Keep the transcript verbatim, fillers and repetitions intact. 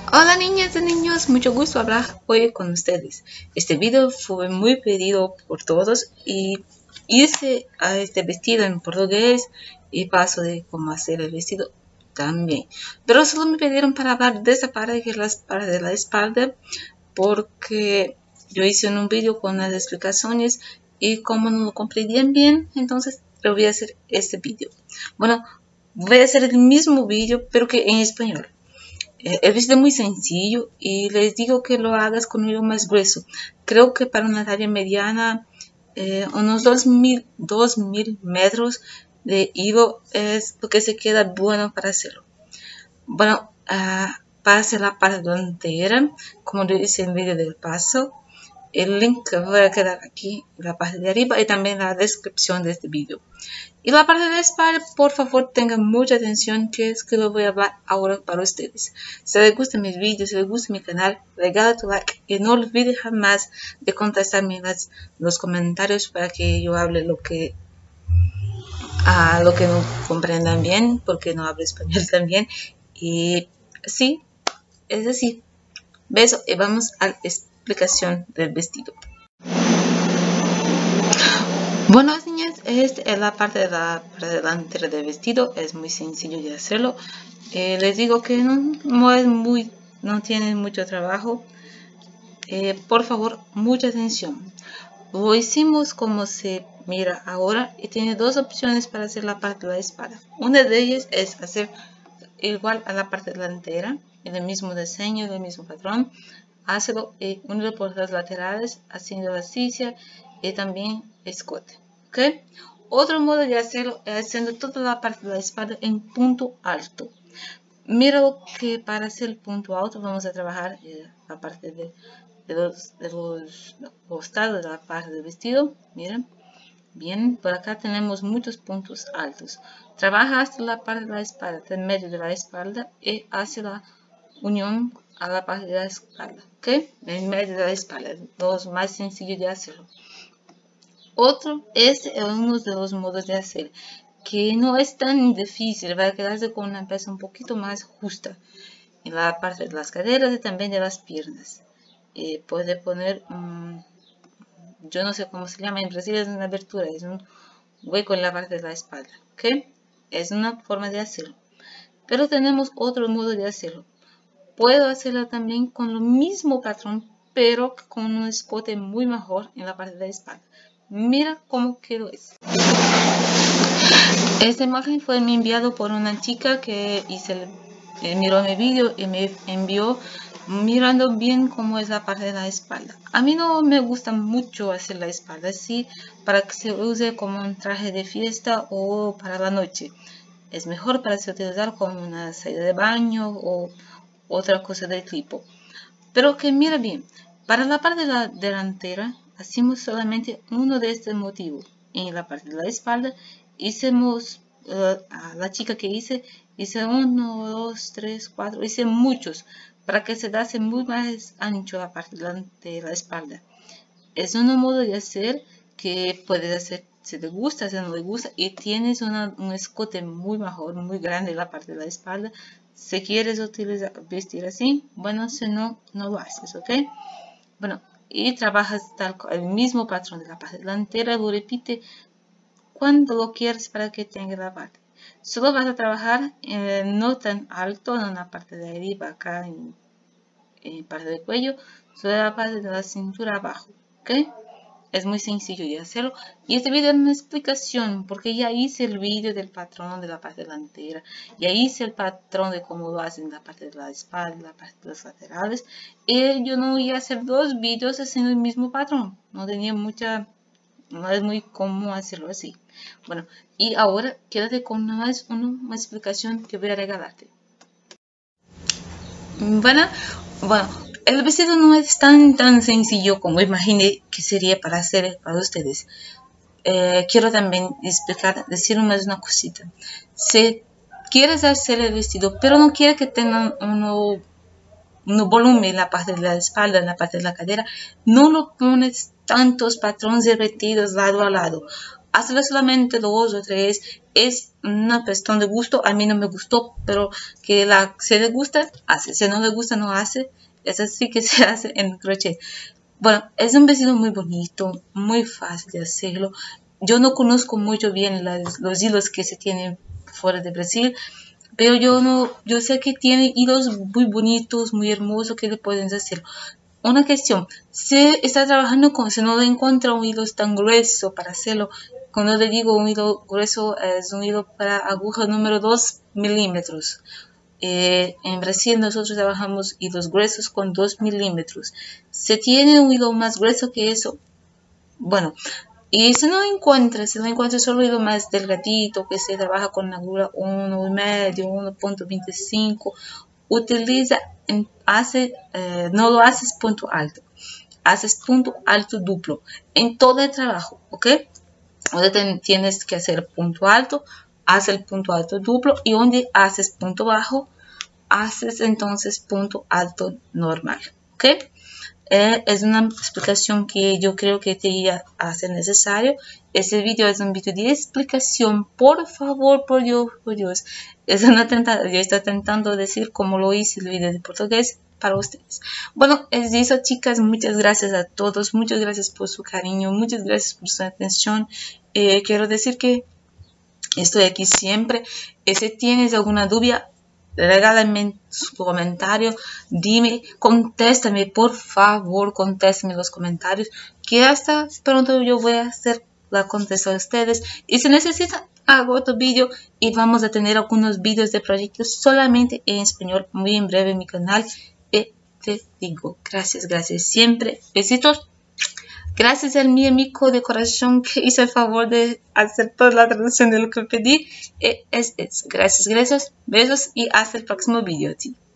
Hola niñas y niños, mucho gusto hablar hoy con ustedes. Este video fue muy pedido por todos y hice a este vestido en portugués y paso de cómo hacer el vestido también. Pero solo me pidieron para hablar de esa parte que es la parte de la espalda porque yo hice un video con las explicaciones y como no lo comprendían bien, entonces lo voy a hacer este video. Bueno, voy a hacer el mismo video pero que en español. El vestido es muy sencillo y les digo que lo hagas con un hilo más grueso. Creo que para una talla mediana, eh, unos dos mil metros de hilo es lo que se queda bueno para hacerlo. Bueno, uh, para hacer la parte delantera, como lo hice en el vídeo del paso, el link voy a quedar aquí en la parte de arriba y también en la descripción de este vídeo. Y la parte de la espalda, por favor tengan mucha atención, que es que lo voy a hablar ahora para ustedes. Si les gustan mis vídeos, si les gusta mi canal, regala tu like y no olvides jamás de contestarme en las, los comentarios para que yo hable lo que, uh, lo que no comprendan bien, porque no hablo español también. Y sí, es así. Beso y vamos a la explicación del vestido. Bueno, niñas, esta es la parte de la parte delantera del vestido. Es muy sencillo de hacerlo. Eh, les digo que no, no es muy, no tiene mucho trabajo. Eh, por favor, mucha atención. Lo hicimos como se mira ahora y tiene dos opciones para hacer la parte de la espalda. Una de ellas es hacer igual a la parte delantera, el mismo diseño, el mismo patrón. Hacerlo y unirlo por las laterales, haciendo la sisia y también escote. ¿Okay? Otro modo de hacerlo es haciendo toda la parte de la espalda en punto alto. Mira que para hacer el punto alto vamos a trabajar eh, la parte de, de los, de los costados de la parte del vestido. Miren. Bien, por acá tenemos muchos puntos altos. Trabaja hasta la parte de la espalda, en medio de la espalda y hacia la unión a la parte de la espalda, ¿ok? En medio de la espalda, los más sencillos de hacerlo. Otro, este es uno de los modos de hacer, que no es tan difícil, va a quedarse con una pieza un poquito más justa en la parte de las caderas y también de las piernas. Eh, puede poner, um, yo no sé cómo se llama, en Brasil es una abertura, es un hueco en la parte de la espalda, ¿ok? Es una forma de hacerlo. Pero tenemos otro modo de hacerlo. Puedo hacerlo también con el mismo patrón, pero con un escote muy mejor en la parte de la espalda. Mira cómo quedó eso. Esta imagen fue enviada por una chica que hice, eh, miró mi vídeo y me envió mirando bien cómo es la parte de la espalda. A mí no me gusta mucho hacer la espalda así para que se use como un traje de fiesta o para la noche. Es mejor para se utilizar como una salida de baño o otra cosa del tipo. Pero que mira bien, para la parte de la delantera hacemos solamente uno de estos motivos. En la parte de la espalda hicimos, uh, a la chica que hice, hice uno, dos, tres, cuatro, hice muchos para que se dase muy más ancho la parte de la espalda. Es un modo de hacer que puedes hacer si te gusta, si no te gusta, y tienes una, un escote muy mejor, muy grande en la parte de la espalda. Si quieres utilizar, vestir así, bueno, si no, no lo haces, ¿ok? Bueno, y trabajas tal, el mismo patrón de la parte delantera, lo repite cuando lo quieres para que tenga la parte. Solo vas a trabajar eh, no tan alto en la parte de arriba, acá en, en parte del cuello, solo la parte de la cintura abajo, ¿ok? Es muy sencillo de hacerlo. Y este video es una explicación porque ya hice el video del patrón de la parte delantera. Ya hice el patrón de cómo lo hacen la parte de la espalda, la parte de los laterales. Y yo no voy a hacer dos videos haciendo el mismo patrón. No tenía mucha... No es muy común hacerlo así. Bueno, y ahora quédate con una, más, una, una explicación que voy a regalarte. Bueno, bueno. El vestido no es tan tan sencillo como imaginé que sería para hacer para ustedes. Eh, quiero también explicar, decir más una cosita. Si quieres hacer el vestido, pero no quieres que tenga un, un volumen en la parte de la espalda, en la parte de la cadera, no lo pones tantos patrones repetidos lado a lado. hazlo solamente dos o tres, es una cuestión de gusto. A mí no me gustó, pero que la, si le gusta, hace, si no le gusta, no hace. Es así que se hace en crochet. Bueno, es un vestido muy bonito, muy fácil de hacerlo. Yo no conozco mucho bien las, los hilos que se tienen fuera de Brasil, pero yo no, yo sé que tiene hilos muy bonitos, muy hermosos que le pueden hacer. Una cuestión, si está trabajando con, si no le encuentra un hilo tan grueso para hacerlo, cuando le digo un hilo grueso, es un hilo para aguja número dos milímetros. Eh, en Brasil nosotros trabajamos hilos gruesos con dos milímetros. Si tiene un hilo más grueso que eso, bueno, y si no encuentra, si no encuentra solo hilo más delgadito que se trabaja con la aguja uno y medio, uno punto veinticinco, utiliza, en, hace, eh, no lo haces punto alto, haces punto alto duplo en todo el trabajo, ¿ok? Donde tienes que hacer punto alto, haces el punto alto duplo, y donde haces punto bajo, haces entonces punto alto normal, ¿ok? Eh, es una explicación que yo creo que te iba a ser necesario. Este video es un video de explicación, por favor, por Dios, por Dios. Es una tenta, yo estoy intentando decir cómo lo hice el video de portugués para ustedes. Bueno, es eso, chicas. Muchas gracias a todos, muchas gracias por su cariño, muchas gracias por su atención. Eh, quiero decir que estoy aquí siempre. Eh, si tienes alguna duda, regálame su comentario, dime, contéstame, por favor, contéstame en los comentarios, que hasta pronto yo voy a hacer la contestación a ustedes. Y si necesitan, hago otro vídeo y vamos a tener algunos vídeos de proyectos solamente en español muy en breve en mi canal. Y te digo, gracias, gracias siempre, besitos. Gracias a mi amigo de corazón que hizo el favor de hacer toda la traducción de lo que pedí. Es, es, gracias, gracias, besos y hasta el próximo video.